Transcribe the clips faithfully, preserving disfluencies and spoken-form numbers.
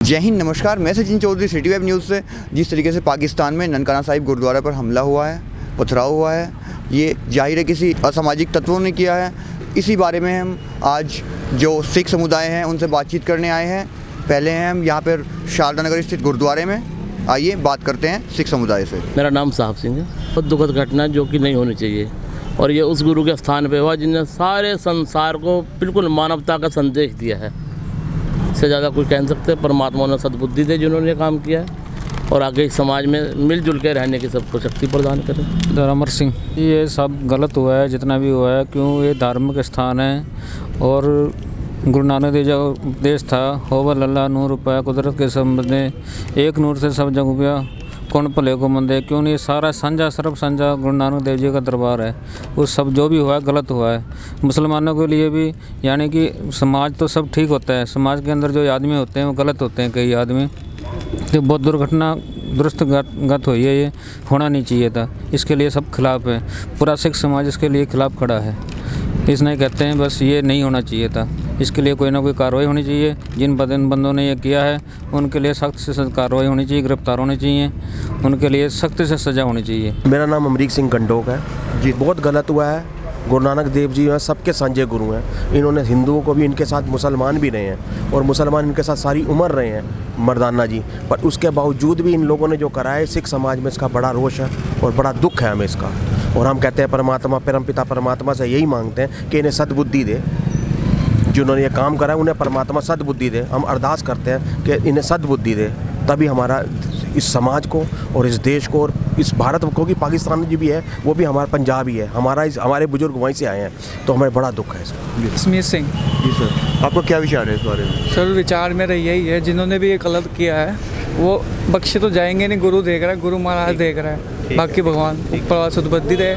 जय हिंद, नमस्कार। मैं Sachin Chaudhary, City Web News से। जिस तरीके से पाकिस्तान में ननकाना साहिब गुरुद्वारा पर हमला हुआ है, पथराव हुआ है, ये जाहिर है किसी असामाजिक तत्वों ने किया है। इसी बारे में हम आज जो सिख समुदाय हैं उनसे बातचीत करने आए हैं। पहले हैं हम यहाँ पर शारदा नगर स्थित गुरुद्वारे में। आइए बात करते हैं सिख समुदाय से। मेरा नाम साहब सिंह है। बहुत दुखद घटना जो कि नहीं होनी चाहिए, और ये उस गुरु के स्थान पे हुआ जिनने सारे संसार को बिल्कुल मानवता का संदेश दिया है। इससे ज़्यादा कुछ कह नहीं सकते। परमात्मा ने सद्बुद्धि दे जिन्होंने काम किया है, और आगे समाज में मिलजुल के रहने की सबको शक्ति प्रदान करें। अमर सिंह, ये सब गलत हुआ है जितना भी हुआ है। क्यों, ये धार्मिक स्थान है और गुरु नानक देव जो उपदेश था, होवल अल्लाह नूर पाया कुदरत के सब बंदे, एक नूर से सब जग उपया कौन भले को मंदे। क्यों नहीं, सारा साझा सर्व साझा गुरु नानक देव जी का दरबार है। वो सब जो भी हुआ है गलत हुआ है। मुसलमानों के लिए भी, यानी कि समाज तो सब ठीक होता है, समाज के अंदर जो आदमी होते हैं वो गलत होते हैं। कई आदमी तो बहुत दुर्घटना दुरुस्त गत हुई है, ये होना नहीं चाहिए था। इसके लिए सब खिलाफ है, पूरा सिख समाज इसके लिए खिलाफ खड़ा है। इस नहीं कहते हैं, बस ये नहीं होना चाहिए था। इसके लिए कोई ना कोई कार्रवाई होनी चाहिए। जिन बदन बंदों ने ये किया है उनके लिए सख्त से सख्त कार्रवाई होनी चाहिए, गिरफ्तार होने चाहिए, उनके लिए सख्त से सज़ा होनी चाहिए। मेरा नाम अमरीक सिंह गंडोक है जी। बहुत गलत हुआ है। गुरु नानक देव जी हैं, सबके साझे गुरु हैं। इन्होंने हिंदुओं को भी इनके साथ, मुसलमान भी रहे हैं और मुसलमान इनके साथ सारी उम्र रहे हैं, मर्दाना जी। पर उसके बावजूद भी इन लोगों ने जो करा है, सिख समाज में इसका बड़ा रोष है और बड़ा दुख है हमें इसका। और हम कहते हैं परमात्मा, परम पिता परमात्मा से यही मांगते हैं कि इन्हें सद्बुद्धि दे। जिन्होंने ये काम करा है उन्हें परमात्मा सद्बुद्धि दे। हम अरदास करते हैं कि इन्हें सद्बुद्धि दे, तभी हमारा इस समाज को और इस देश को और इस भारत को, कि पाकिस्तान जो भी है वो भी हमारा पंजाब ही है, हमारा इस हमारे बुजुर्ग वहीं से आए हैं, तो हमें बड़ा दुख है इसका। स्मित सिंह जी सर, आपका क्या विचार है इस बारे में? सर, विचार मेरा यही है, जिन्होंने भी ये गलत किया है वो बख्शे तो जाएंगे नहीं। गुरु देख रहा है, गुरु महाराज देख रहा है, बाकी भगवान ऊपर सद्बुद्धि दे।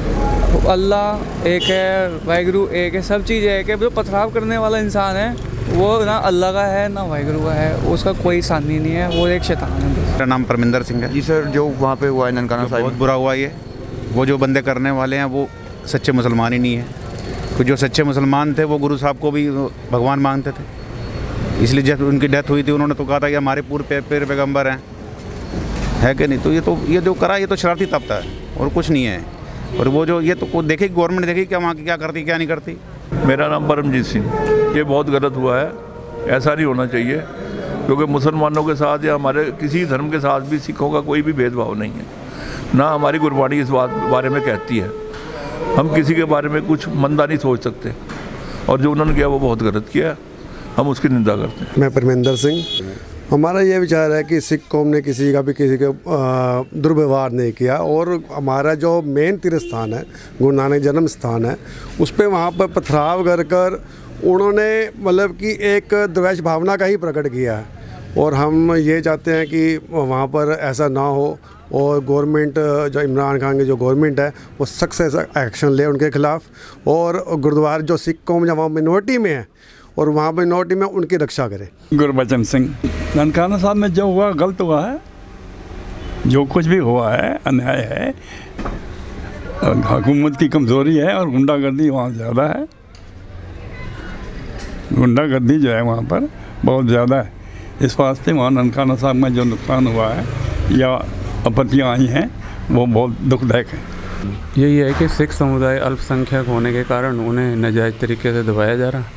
अल्लाह एक है, वाहिगुरु एक है, सब चीज़ एक है। जो पथराव करने वाला इंसान है वो ना अल्लाह का है ना वाहिगुरु का है, उसका कोई सानी नहीं है, वो एक शैतान है। मेरा नाम परमिंदर सिंह है। जी सर, जो वहाँ पे हुआ है ननकाना साहिब, बहुत बुरा हुआ ये। वो जो बंदे करने वाले हैं वो सच्चे मुसलमान ही नहीं है। तो जो सच्चे मुसलमान थे वो गुरु साहब को भी भगवान मानते थे, इसलिए जब उनकी डेथ हुई थी उन्होंने तो कहा था कि हमारे पूरे पेर पैगम्बर हैं, है कि नहीं। तो ये तो ये जो करा ये तो शरारती तबका है और कुछ नहीं है। और वो जो ये तो देखेगी गवर्नमेंट, देखेगी क्या वहाँ की क्या करती क्या नहीं करती। मेरा नाम परमजीत सिंह। ये बहुत गलत हुआ है, ऐसा नहीं होना चाहिए। क्योंकि मुसलमानों के साथ या हमारे किसी धर्म के साथ भी सिखों का कोई भी भेदभाव नहीं है, ना हमारी गुरबाणी इस बात बारे में कहती है। हम किसी के बारे में कुछ मंदा नहीं सोच सकते, और जो उन्होंने किया वो बहुत गलत किया, हम उसकी निंदा करते हैं। मैं परमिंदर सिंह। हमारा ये विचार है कि सिख कौम ने किसी का भी किसी के दुर्व्यवहार नहीं किया, और हमारा जो मेन तीर्थ स्थान है, गुरु नानक जन्म स्थान है, उस पर वहाँ पर पथराव कर कर उन्होंने मतलब कि एक द्वेष भावना का ही प्रकट किया है। और हम ये चाहते हैं कि वहाँ पर ऐसा ना हो, और गवर्नमेंट जो इमरान खान की जो गवर्नमेंट है वो सख्त से सख्त एक्शन ले उनके खिलाफ़। और गुरुद्वारा जो सिख कौम जहाँ मिनोरिटी में है और वहाँ पर मिनोरिटी में उनकी रक्षा करें। गुरबचन सिंह। ननकाना साहब में जो हुआ गलत हुआ है, जो कुछ भी हुआ है अन्याय है, हुकूमत की कमज़ोरी है और गुंडागर्दी वहाँ ज़्यादा है। गुंडागर्दी जो है वहाँ पर बहुत ज़्यादा है। इस वास्ते वहाँ ननकाना साहब में जो नुकसान हुआ है या आपत्तियाँ आई हैं वो बहुत दुखदायक है। यही है कि सिख समुदाय अल्पसंख्यक होने के कारण उन्हें नाजायज़ तरीके से दबाया जा रहा,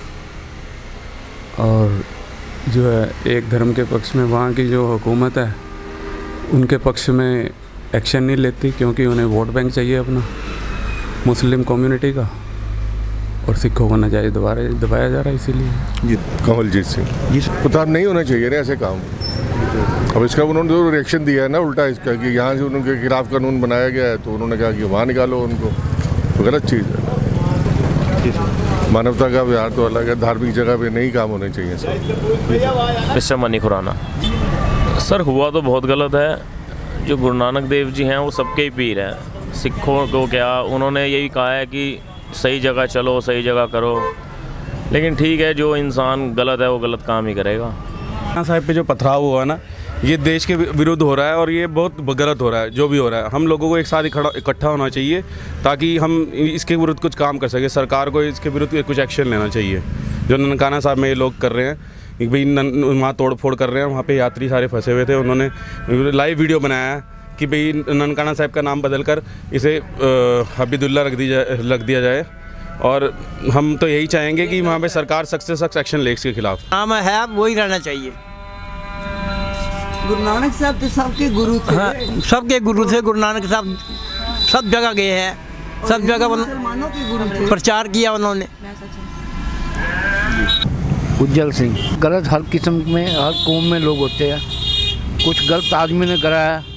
और जो है एक धर्म के पक्ष में वहाँ की जो हुकूमत है उनके पक्ष में एक्शन नहीं लेती, क्योंकि उन्हें वोट बैंक चाहिए अपना मुस्लिम कम्युनिटी का, और सिखों को नाजायज़ दबाया दबाया जा रहा है। इसीलिए जी कमलजीत सिंह जी। पता नहीं होना चाहिए ना ऐसे काम। अब इसका उन्होंने जो रिएक्शन दिया है ना उल्टा इसका, कि यहाँ से उनके खिलाफ कानून बनाया गया है, तो उन्होंने कहा कि वहाँ निकालो उनको, तो गलत चीज़ है। मानवता का व्यवहार तो अलग है, धार्मिक जगह पे नहीं काम होने चाहिए sir. Mister Mani Khurana. Sir, हुआ तो बहुत गलत है। जो गुरु नानक देव जी हैं वो सबके ही पीर हैं। सिखों को क्या, उन्होंने यही कहा है कि सही जगह चलो, सही जगह करो, लेकिन ठीक है, जो इंसान गलत है वो गलत काम ही करेगा। साहिब पे जो पथराव हुआ है ना, ये देश के विरुद्ध हो रहा है और ये बहुत गलत हो रहा है। जो भी हो रहा है, हम लोगों को एक साथ इकट्ठा होना चाहिए ताकि हम इसके विरुद्ध कुछ काम कर सकें। सरकार को इसके विरुद्ध कुछ एक्शन लेना चाहिए, जो ननकाना साहब में ये लोग कर रहे हैं। कि भाई वहाँ तोड़ फोड़ कर रहे हैं, वहाँ पे यात्री सारे फंसे हुए थे। उन्होंने लाइव वीडियो बनाया कि भाई ननकाना साहिब का नाम बदलकर इसे हबीदुल्ला रख दी जाए रख दिया जाए, और हम तो यही चाहेंगे कि वहाँ पे सरकार सख्त से सख्त एक्शन ले इसके खिलाफ। नाम है वही रहना चाहिए। गुरु नानक साहब तो सबके गुरु थे। हाँ, सबके गुरु थे। गुरु नानक साहब सब जगह गए हैं, सब जगह मुसलमानों के गुरु थे, प्रचार किया उन्होंने। उज्जवल सिंह। गलत हर किस्म में हर कौम में लोग होते हैं, कुछ गलत आदमी ने कराया